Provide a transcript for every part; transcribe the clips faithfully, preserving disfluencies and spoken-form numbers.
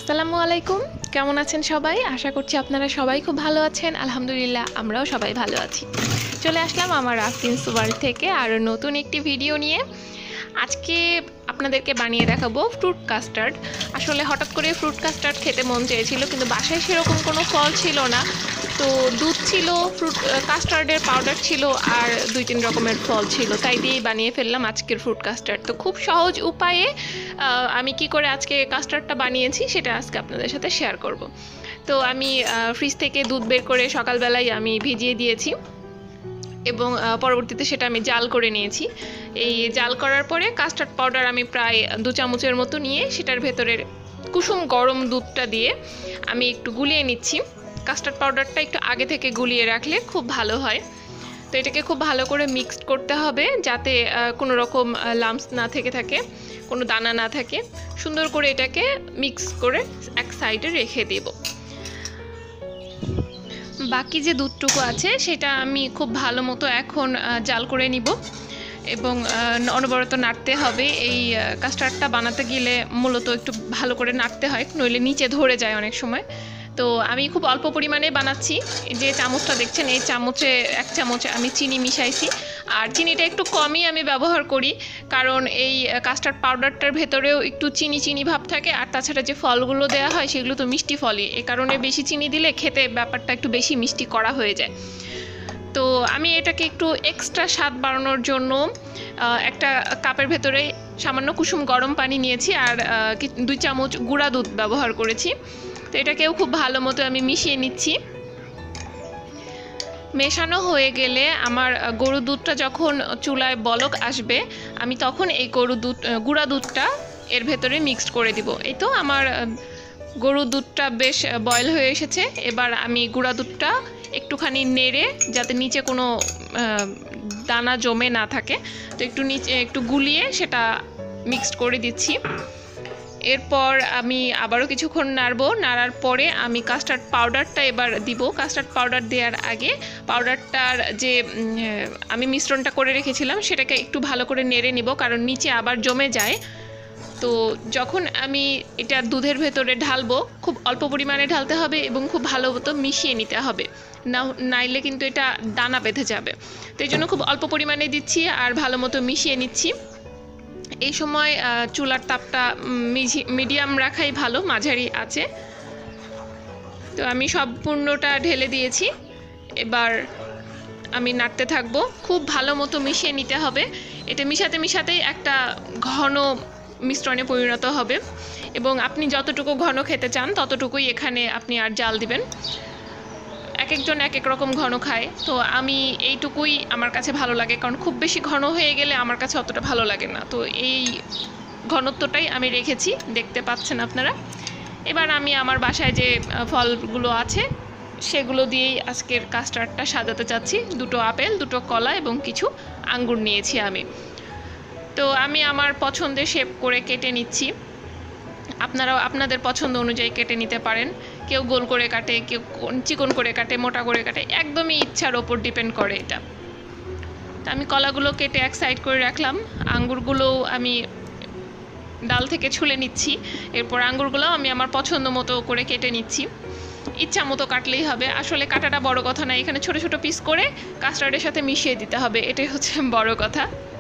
আসসালামু আলাইকুম, কেমন আছেন সবাই? আশা করছি আপনারা সবাই খুব ভালো আছেন। আলহামদুলিল্লাহ আমরাও সবাই ভালো আছি। চলে আসলাম আমার আফরিনস ওয়ার্ল্ড থেকে আরও নতুন একটি ভিডিও নিয়ে। আজকে আপনাদেরকে বানিয়ে দেখাবো ফ্রুট কাস্টার্ড। আসলে হঠাৎ করে ফ্রুট কাস্টার্ড খেতে মন চেয়েছিল, কিন্তু বাসায় সেরকম কোনো ফল ছিল না। তো দুধ ছিল, ফ্রুট কাস্টার্ডের পাউডার ছিল, আর দুই তিন রকমের ফল ছিল, তাই দিয়েই বানিয়ে ফেললাম আজকের ফ্রুট কাস্টার্ড। তো খুব সহজ উপায়ে আমি কি করে আজকে কাস্টার্ডটা বানিয়েছি সেটা আজকে আপনাদের সাথে শেয়ার করব। তো আমি ফ্রিজ থেকে দুধ বের করে সকালবেলায় আমি ভিজিয়ে দিয়েছি এবং পরবর্তীতে সেটা আমি জাল করে নিয়েছি। এই জাল করার পরে কাস্টার্ড পাউডার আমি প্রায় দু চামচের মতো নিয়ে সেটার ভেতরের কুসুম গরম দুধটা দিয়ে আমি একটু গুলিয়ে নিচ্ছি। কাস্টার্ড পাউডারটা একটু আগে থেকে গুলিয়ে রাখলে খুব ভালো হয়। তো এটাকে খুব ভালো করে মিক্সড করতে হবে যাতে কোনো রকম লাম্পস না থেকে থাকে, কোনো দানা না থাকে। সুন্দর করে এটাকে মিক্স করে এক সাইডে রেখে দেব। বাকি যে দুধটুকু আছে সেটা আমি খুব ভালো মতো এখন জাল করে নিব এবং অনবরত নাড়তে হবে। এই কাস্টার্ডটা বানাতে গেলে মূলত একটু ভালো করে নাড়তে হয়, নইলে নিচে ধরে যায় অনেক সময়। তো আমি খুব অল্প পরিমাণে বানাচ্ছি। যে চামচটা দেখছেন এই চামচে এক চামচ আমি চিনি মিশাইছি, আর চিনিটা একটু কমই আমি ব্যবহার করি, কারণ এই কাস্টার্ড পাউডারটার ভেতরেও একটু চিনি চিনি ভাব থাকে, আর তাছাড়া যে ফলগুলো দেওয়া হয় সেগুলো তো মিষ্টি ফলই, এই কারণে বেশি চিনি দিলে খেতে ব্যাপারটা একটু বেশি মিষ্টি করা হয়ে যায়। তো আমি এটাকে একটু এক্সট্রা স্বাদ বাড়ানোর জন্য একটা কাপের ভেতরে সামান্য কুসুম গরম পানি নিয়েছি, আর দুই চামচ গুঁড়া দুধ ব্যবহার করেছি। তো এটাকেও খুব ভালো মতো আমি মিশিয়ে নিচ্ছি। মেশানো হয়ে গেলে আমার গরুর দুধটা যখন চুলায় বলক আসবে, আমি তখন এই গরুর দুধ গুঁড়া দুধটা এর ভেতরে মিক্সড করে দিব। এই তো আমার গরুর দুধটা বেশ বয়েল হয়ে এসেছে। এবার আমি গুঁড়া দুধটা একটুখানি নেড়ে, যাতে নিচে কোনো দানা জমে না থাকে, তো একটু নিচে একটু গুলিয়ে সেটা মিক্সড করে দিচ্ছি। এরপর আমি আবারও কিছুক্ষণ নাড়বো। নাড়ার পরে আমি কাস্টার্ড পাউডারটা এবার দিব। কাস্টার্ড পাউডার দেওয়ার আগে পাউডারটার যে আমি মিশ্রণটা করে রেখেছিলাম সেটাকে একটু ভালো করে নেড়ে নিব, কারণ নিচে আবার জমে যায়। তো যখন আমি এটা দুধের ভেতরে ঢালবো, খুব অল্প পরিমাণে ঢালতে হবে এবং খুব ভালো মতো মিশিয়ে নিতে হবে, না নাইলে কিন্তু এটা দানা বেঁধে যাবে। তো এই জন্য খুব অল্প পরিমাণে দিচ্ছি আর ভালো মতো মিশিয়ে নিচ্ছি। এই সময় চুলার তাপটা মিডিয়াম রাখাই ভালো, মাঝারি আছে। তো আমি সম্পূর্ণটা ঢেলে দিয়েছি। এবার আমি নাড়তে থাকবো, খুব ভালো মতো মিশিয়ে নিতে হবে। এটা মিশাতে মিশাতেই একটা ঘন মিশ্রণে পরিণত হবে, এবং আপনি যতটুকু ঘন খেতে চান ততটুকুই এখানে আপনি আর জাল দিবেন। এক একজন এক এক রকম ঘন খায়, তো আমি এইটুকুই আমার কাছে ভালো লাগে, কারণ খুব বেশি ঘন হয়ে গেলে আমার কাছে অতটা ভালো লাগে না। তো এই ঘনত্বটাই আমি রেখেছি, দেখতে পাচ্ছেন আপনারা। এবার আমি আমার বাসায় যে ফলগুলো আছে সেগুলো দিয়েই আজকের কাস্টার্ডটা সাজাতে চাচ্ছি। দুটো আপেল, দুটো কলা এবং কিছু আঙ্গুর নিয়েছি আমি। তো আমি আমার পছন্দের শেপ করে কেটে নিচ্ছি। আপনারাও আপনাদের পছন্দ অনুযায়ী কেটে নিতে পারেন। কেউ গোল করে কাটে, কেউ চিকন করে কাটে, মোটা করে কাটে, একদমই ইচ্ছার ওপর ডিপেন্ড করে এটা। তো আমি কলাগুলো কেটে এক সাইড করে রাখলাম, আঙ্গুরগুলোও আমি ডাল থেকে ছুলে নিচ্ছি। এরপর আঙ্গুরগুলো আমি আমার পছন্দ মতো করে কেটে নিচ্ছি। ইচ্ছা মতো কাটলেই হবে, আসলে কাটাটা বড় কথা না, এখানে ছোট ছোট পিস করে কাস্টার্ডের সাথে মিশিয়ে দিতে হবে, এটাই হচ্ছে বড় কথা।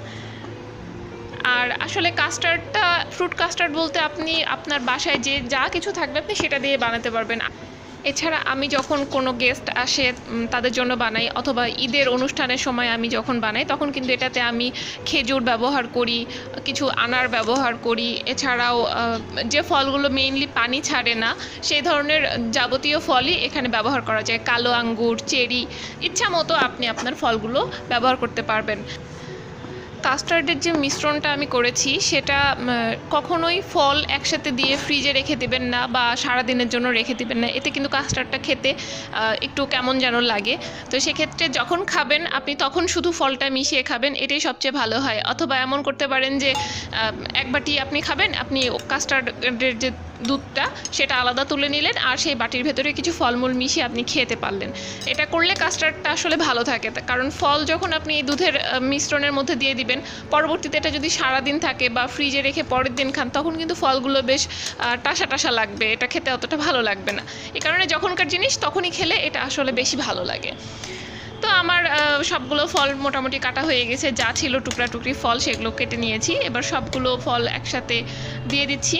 আর আসলে কাস্টার্ডটা, ফ্রুট কাস্টার্ড বলতে আপনি আপনার বাসায় যে যা কিছু থাকবে আপনি সেটা দিয়ে বানাতে পারবেন। এছাড়া আমি যখন কোনো গেস্ট আসে তাদের জন্য বানাই, অথবা ঈদের অনুষ্ঠানের সময় আমি যখন বানাই, তখন কিন্তু এটাতে আমি খেজুর ব্যবহার করি, কিছু আনার ব্যবহার করি। এছাড়াও যে ফলগুলো মেইনলি পানি ছাড়ে না সেই ধরনের যাবতীয় ফলই এখানে ব্যবহার করা যায়। কালো আঙ্গুর, চেরি, ইচ্ছা মতো আপনি আপনার ফলগুলো ব্যবহার করতে পারবেন। কাস্টার্ডের যে মিশ্রণটা আমি করেছি সেটা কখনোই ফল একসাথে দিয়ে ফ্রিজে রেখে দেবেন না, বা সারাদিনের জন্য রেখে দেবেন না, এতে কিন্তু কাস্টার্ডটা খেতে একটু কেমন যেন লাগে। তো সেক্ষেত্রে যখন খাবেন আপনি তখন শুধু ফলটা মিশিয়ে খাবেন, এটাই সবচেয়ে ভালো হয়। অথবা এমন করতে পারেন যে এক বাটি আপনি খাবেন, আপনি কাস্টার্ডের যে দুধটা সেটা আলাদা তুলে নিলেন, আর সেই বাটির ভেতরে কিছু ফলমূল মিশিয়ে আপনি খেতে পারলেন। এটা করলে কাস্টার্ডটা আসলে ভালো থাকে, কারণ ফল যখন আপনি এই দুধের মিশ্রণের মধ্যে দিয়ে দিবেন, পরবর্তীতে এটা যদি সারাদিন থাকে বা ফ্রিজে রেখে পরের দিন খান, তখন কিন্তু ফলগুলো বেশ টাসা টাসা লাগবে, এটা খেতে অতটা ভালো লাগবে না। এই কারণে যখনকার জিনিস তখনই খেলে এটা আসলে বেশি ভালো লাগে। তো আমার সবগুলো ফল মোটামুটি কাটা হয়ে গেছে, যা ছিল টুকরা টুকরি ফল সেগুলো কেটে নিয়েছি। এবার সবগুলো ফল একসাথে দিয়ে দিচ্ছি।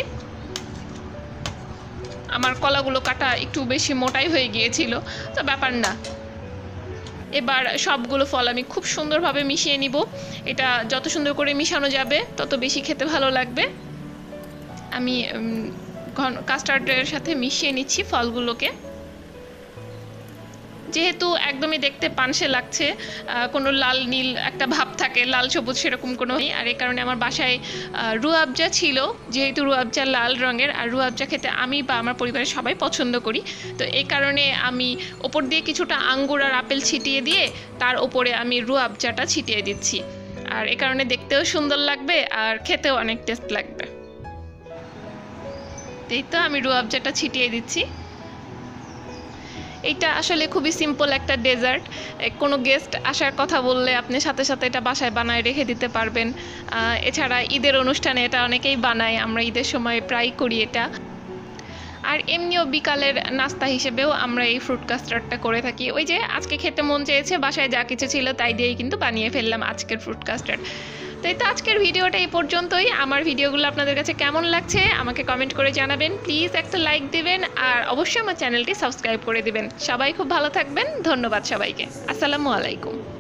আমার কলাগুলো কাটা একটু বেশি মোটাই হয়ে গিয়েছিল, তো ব্যাপার না। এবার সবগুলো ফল আমি খুব সুন্দরভাবে মিশিয়ে নিব। এটা যত সুন্দর করে মিশানো যাবে তত বেশি খেতে ভালো লাগবে। আমি কাস্টার্ডের সাথে মিশিয়ে নিচ্ছি ফলগুলোকে। যেহেতু একদমই দেখতে পানসে লাগছে, কোনো লাল নীল একটা ভাব থাকে, লাল সবুজ সেরকম কোনো নেই। আর এই কারণে আমার বাসায় রুয়াবজা ছিল, যেহেতু রুয়াবজা লাল রঙের, আর রুয়াবজা খেতে আমি বা আমার পরিবারের সবাই পছন্দ করি। তো এই কারণে আমি ওপর দিয়ে কিছুটা আঙ্গুর আর আপেল ছিটিয়ে দিয়ে তার ওপরে আমি রুয়াবজাটা ছিটিয়ে দিচ্ছি। আর এই কারণে দেখতেও সুন্দর লাগবে আর খেতেও অনেক টেস্ট লাগবে। এই তো আমি রুয়াবজাটা ছিটিয়ে দিচ্ছি। এটা আসলে খুবই সিম্পল একটা ডেজার্ট। কোনো গেস্ট আসার কথা বললে আপনি সাথে সাথে এটা বাসায় বানায় রেখে দিতে পারবেন। এছাড়া ঈদের অনুষ্ঠানে এটা অনেকেই বানায়, আমরা ঈদের সময় প্রায় করি এটা। আর এমনিও বিকালের নাস্তা হিসেবেও আমরা এই ফ্রুট কাস্টার্ডটা করে থাকি। ওই যে আজকে খেতে মন চেয়েছে, বাসায় যা কিছু ছিল তাই দিয়েই কিন্তু বানিয়ে ফেললাম আজকের ফ্রুট কাস্টার্ড। তো এই তো আজকের ভিডিওটা এই পর্যন্তই। আমার ভিডিওগুলো আপনাদের কাছে কেমন লাগছে আমাকে কমেন্ট করে জানাবেন। প্লিজ একটা লাইক দিবেন, আর অবশ্যই আমার চ্যানেলটি সাবস্ক্রাইব করে দিবেন। সবাই খুব ভালো থাকবেন। ধন্যবাদ সবাইকে। আসসালামু আলাইকুম।